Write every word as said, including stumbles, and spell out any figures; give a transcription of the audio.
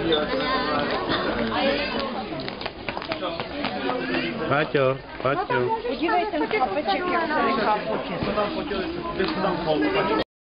Páťo, Páťo. Podívej ten chlapeček, jak se nechá fotit.